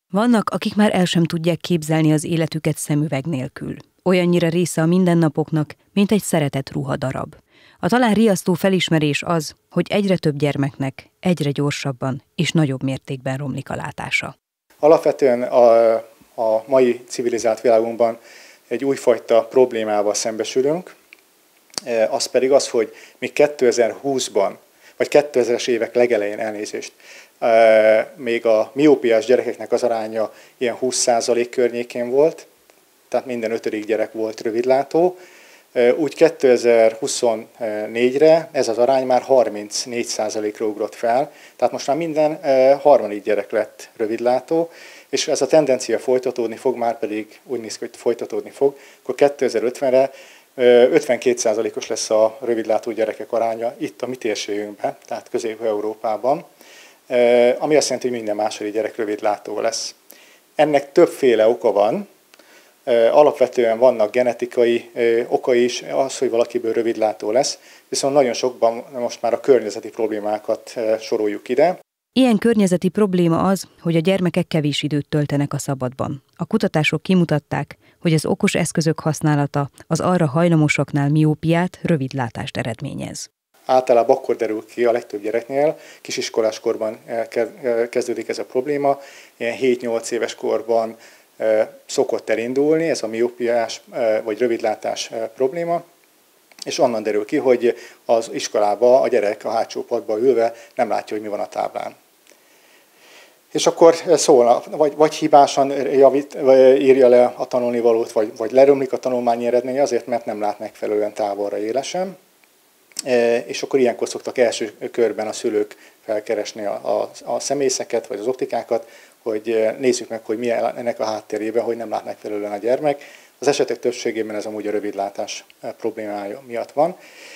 Vannak, akik már el sem tudják képzelni az életüket szemüveg nélkül. Olyannyira része a mindennapoknak, mint egy szeretett ruhadarab. A talán riasztó felismerés az, hogy egyre több gyermeknek egyre gyorsabban és nagyobb mértékben romlik a látása. Alapvetően a mai civilizált világunkban egy újfajta problémával szembesülünk, az pedig az, hogy még 2020-ban, vagy 2000-es évek legelején elnézést, még a miópiás gyerekeknek az aránya ilyen 20% környékén volt, tehát minden 5. gyerek volt rövidlátó. Úgy 2024-re ez az arány már 34%-ra ugrott fel, tehát most már minden 3. gyerek lett rövidlátó, és ez a tendencia folytatódni fog, már pedig úgy néz ki, hogy folytatódni fog, akkor 2050-re 52%-os lesz a rövidlátó gyerekek aránya itt a mi térségünkben, tehát Közép-Európában, ami azt jelenti, hogy minden második gyerek rövidlátó lesz. Ennek többféle oka van. Alapvetően vannak genetikai okai is, az, hogy valakiből rövidlátó lesz, viszont nagyon sokban most már a környezeti problémákat soroljuk ide. Ilyen környezeti probléma az, hogy a gyermekek kevés időt töltenek a szabadban. A kutatások kimutatták, hogy az okos eszközök használata az arra hajlamosaknál miópiát, rövidlátást eredményez. Általában akkor derül ki a legtöbb gyereknél, kisiskolás korban kezdődik ez a probléma, ilyen 7-8 éves korban szokott elindulni, ez a miópiás vagy rövidlátás probléma, és onnan derül ki, hogy az iskolában a gyerek a hátsó padban ülve nem látja, hogy mi van a táblán. És akkor szólna, vagy hibásan írja le a tanulnivalót, vagy lerömlik a tanulmányi eredménye azért, mert nem lát megfelelően távolra élesen. És akkor ilyenkor szoktak első körben a szülők felkeresni a szemészeket, vagy az optikákat, hogy nézzük meg, hogy mi ennek a háttérében, hogy nem lát megfelelően a gyermek. Az esetek többségében ez amúgy a rövidlátás problémája miatt van.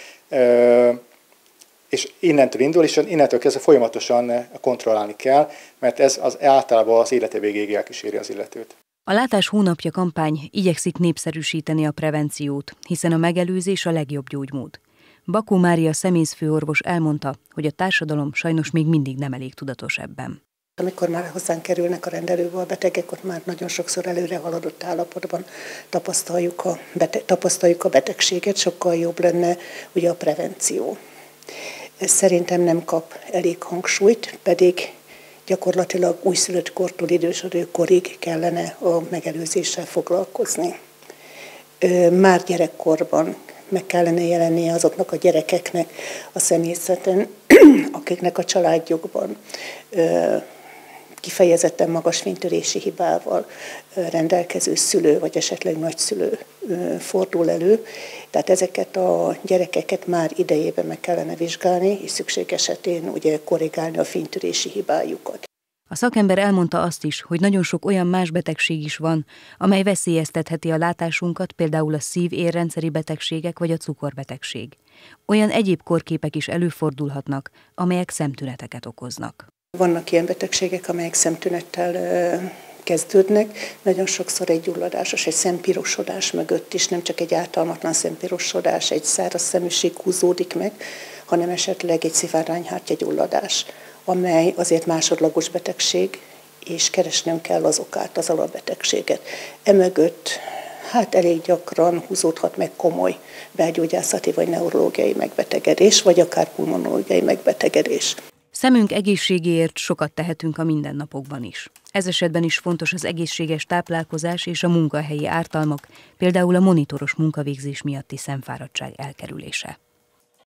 És innentől indul, és innentől kezdve folyamatosan kontrollálni kell, mert ez általában az élete végéig elkíséri az illetőt. A Látás hónapja kampány igyekszik népszerűsíteni a prevenciót, hiszen a megelőzés a legjobb gyógymód. Bakó Mária szemészfőorvos elmondta, hogy a társadalom sajnos még mindig nem elég tudatos ebben. Amikor már hozzánk kerülnek a rendelőbe a betegek, ott már nagyon sokszor előre haladott állapotban tapasztaljuk a betegséget, sokkal jobb lenne ugye a prevenció. Ez szerintem nem kap elég hangsúlyt, pedig gyakorlatilag újszülött kortól idősödő korig kellene a megelőzéssel foglalkozni. Már gyerekkorban meg kellene jelennie azoknak a gyerekeknek a személyzeten, akiknek a családjukban kifejezetten magas fénytörési hibával rendelkező szülő, vagy esetleg nagyszülő fordul elő. Tehát ezeket a gyerekeket már idejében meg kellene vizsgálni, és szükség esetén ugye korrigálni a fénytörési hibájukat. A szakember elmondta azt is, hogy nagyon sok olyan más betegség is van, amely veszélyeztetheti a látásunkat, például a szív-érrendszeri betegségek vagy a cukorbetegség. Olyan egyéb korképek is előfordulhatnak, amelyek szemtüneteket okoznak. Vannak ilyen betegségek, amelyek szemtünettel kezdődnek. Nagyon sokszor egy gyulladásos, egy szempirosodás mögött is, nem csak egy ártalmatlan szempirosodás, egy száraz szeműség húzódik meg, hanem esetleg egy szivárványhártyagyulladás, amely azért másodlagos betegség, és keresnünk kell az okát, az alapbetegséget. Emögött elég gyakran húzódhat meg komoly belgyógyászati vagy neurológiai megbetegedés, vagy akár pulmonológiai megbetegedés. Szemünk egészségéért sokat tehetünk a mindennapokban is. Ez esetben is fontos az egészséges táplálkozás és a munkahelyi ártalmak, például a monitoros munkavégzés miatti szemfáradtság elkerülése.